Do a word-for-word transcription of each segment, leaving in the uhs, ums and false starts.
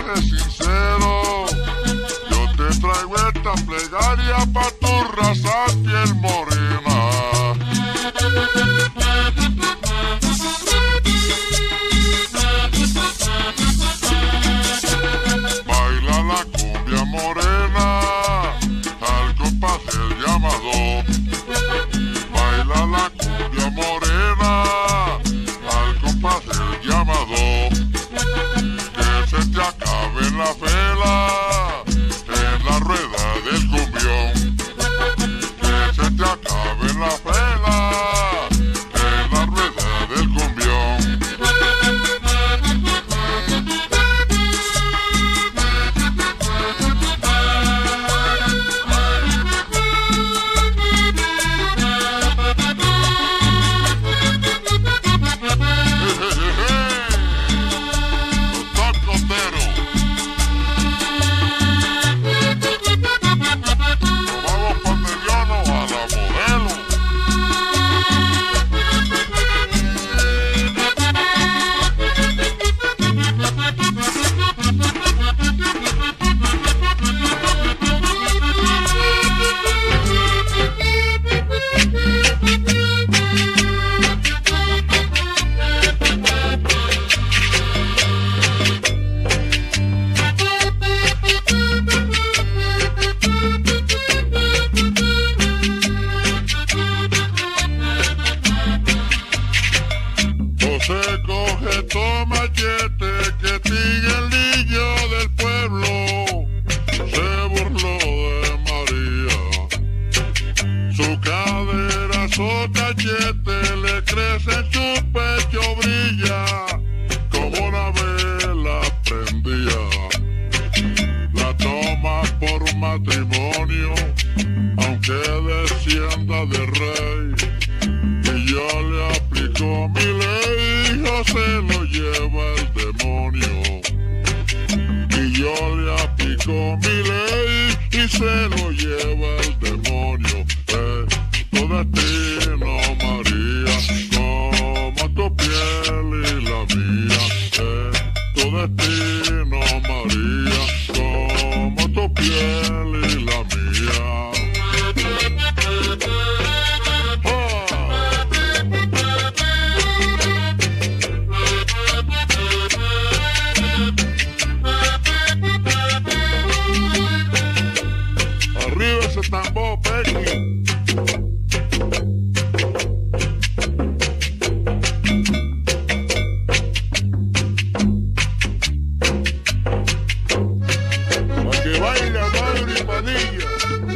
eres sincero, yo te traigo esta plegaria pa' tu raza piel morena. Baila la cumbia morena al compás del llamado. Baila la cumbia morena al compás del llamado. Que se te acabe la vela en la rueda del cumbión. Que se te acabe la vela en la rueda del cumbión. Se coge tomachete que sigue el niño del pueblo, se burló de María. Su cadera, su cachete le crece en su pecho, brilla como una vela prendía. La toma por un matrimonio, aunque descienda de rey, y yo le aplico mi ley. Se lo lleva el demonio, y yo le aplico mi ley y se lo lleva el demonio. Eh, tu destino, María, como tu piel y la mía. Eh, tu destino, María, como tu piel y la mía. Tambor, Becky. Pa' que baile Mauri Padilla.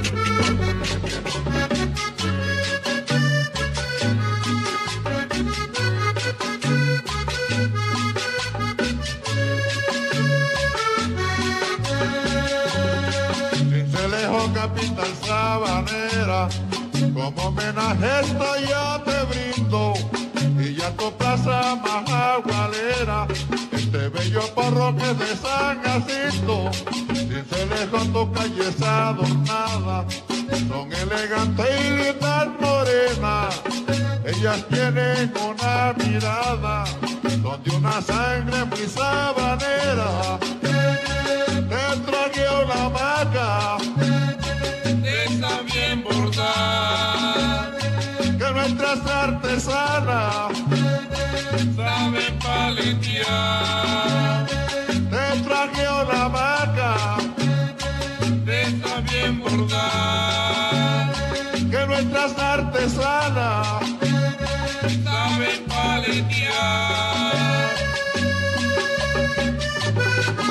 Capital Sabanera, como homenaje esto yo te brindo, y ya tu plaza Majagualera, este bello parroquia de San Jacinto, sin ser lejos tu calles adornadas, son elegantes y lindas morenas, ellas tienen una mirada, son de una sangre muy sabanera, dentro aquí una hamaca, está bien bordar, que nuestras artesanas saben paletear. Te traje una hamaca, está bien bordar, que nuestras artesanas saben paletear.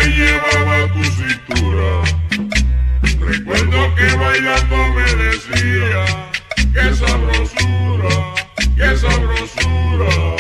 llevaba tu cintura. Recuerdo que bailando me decía, qué sabrosura, qué sabrosura.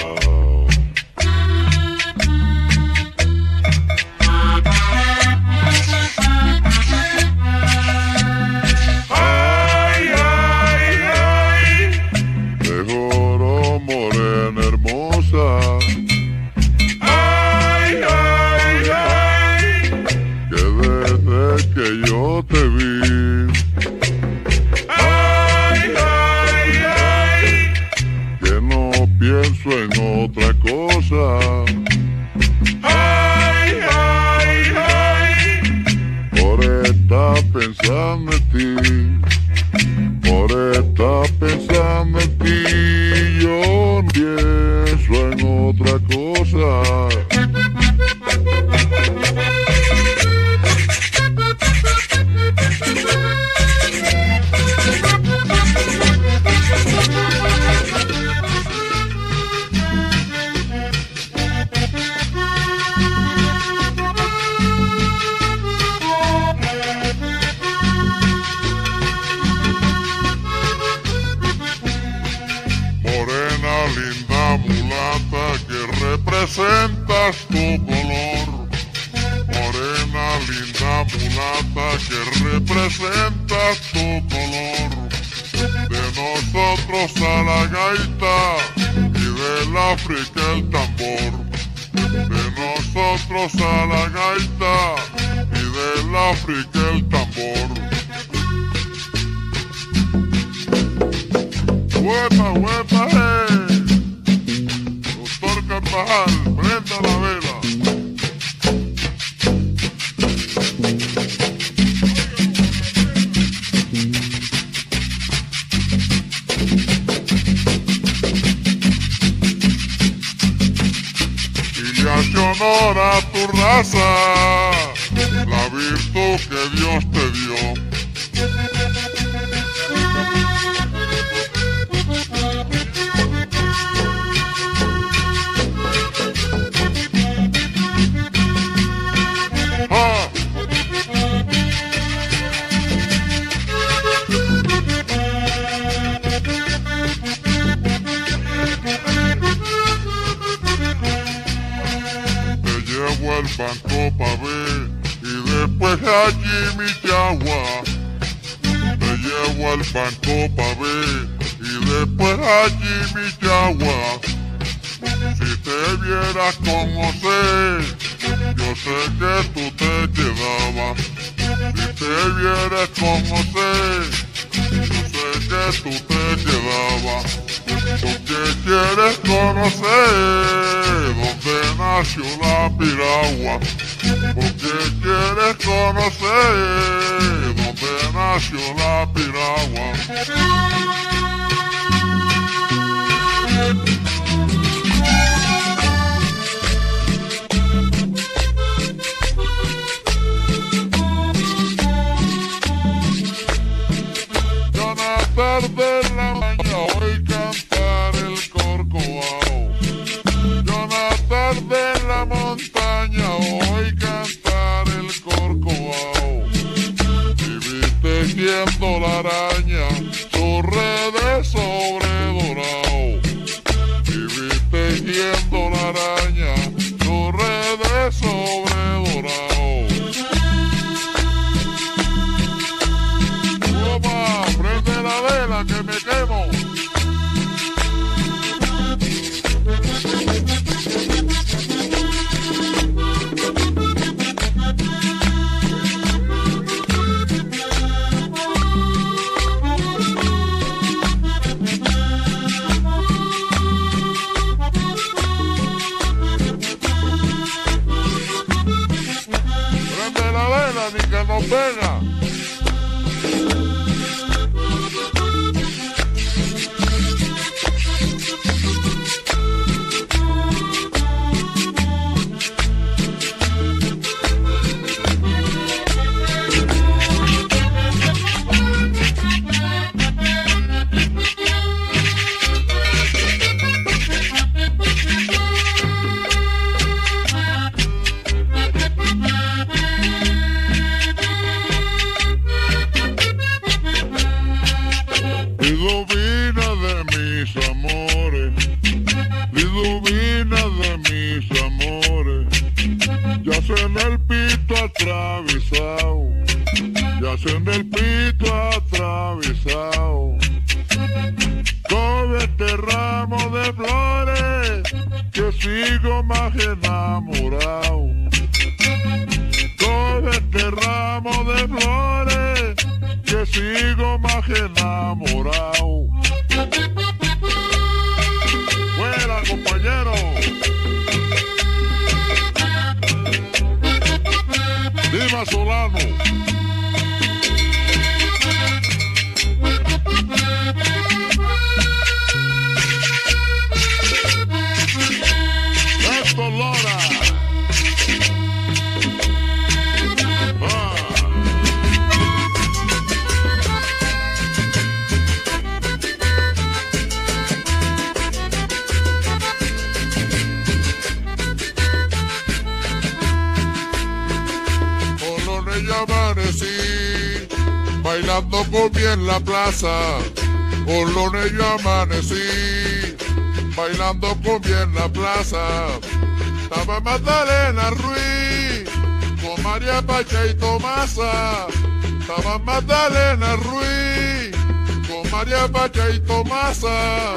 En otra cosa, ay, ay, ay, por estar pensando en ti, por estar pensando en ti, yo no pienso en otra cosa. Linda mulata que representas tu color, morena linda mulata que representas tu color, de nosotros a la gaita y del África el tambor, de nosotros a la gaita y del África el tambor. ¡Huepa, huepa, eh! Doctor Carvajal, prenda la vela. Y le hace honor a tu raza, la virtud que Dios te dio. Al banco pa' ver y después allí mi chagua. Me llevo al banco pa' ver y después allí mi chagua. Si te vieras conocer, yo sé que tú te quedabas. Si te vieras conocer, yo sé que tú te quedabas. Porque quieres conocer dónde nació la piragua. Porque quieres conocer dónde nació la piragua. Yo una tarde en la mañana oí cantar el corcovado. Yo una tarde en la montaña oí cantar el corcovado. Y vi tejiendo la araña sus redes sobre dorado. Y vi tejiendo la araña sus redes sobre dorado. Toma, prende la vela que me quemo. Prende la vela ni que nos pega. hacen el pito atravesado, y hacen el pito atravesado. Con este ramo de flores que sigo más enamorado. Con este ramo de flores que sigo más enamorado. ¡Fuera, compañero! ¡Viva Solano! ¡Esto Lora! ¡Ah! Ya amanecí, bailando con bien en la plaza. Por lunes yo amanecí, bailando con bien en la plaza. Estaba Magdalena Ruiz, con María Pacha y Tomasa. Estaba Magdalena Ruiz, con María Pacha y Tomasa.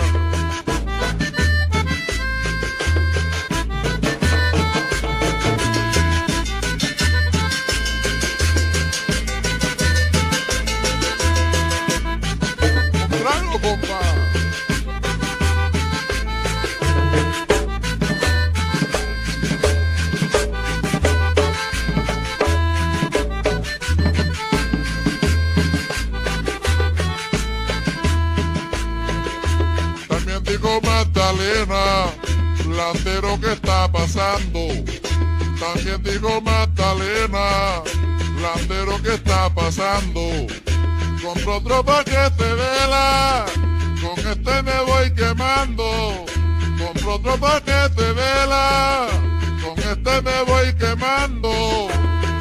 Bomba. También dijo Magdalena, landero, ¿qué está pasando? También dijo Magdalena, landero, ¿qué está pasando? Compro otro paquete de vela, con este me voy quemando. Compro otro paquete de vela, con este me voy quemando.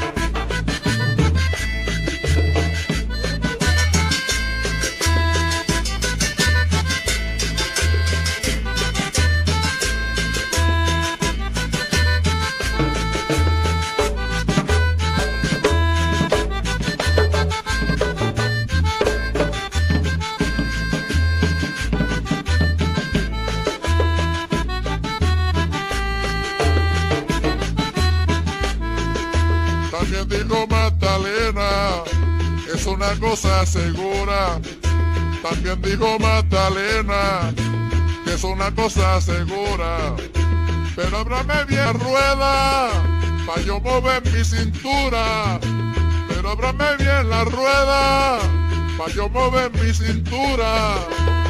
También dijo Magdalena, es una cosa segura. También dijo Magdalena, que es una cosa segura. Pero ábrame bien rueda, pa' yo mover mi cintura. Pero ábrame bien la rueda, pa' yo mover mi cintura.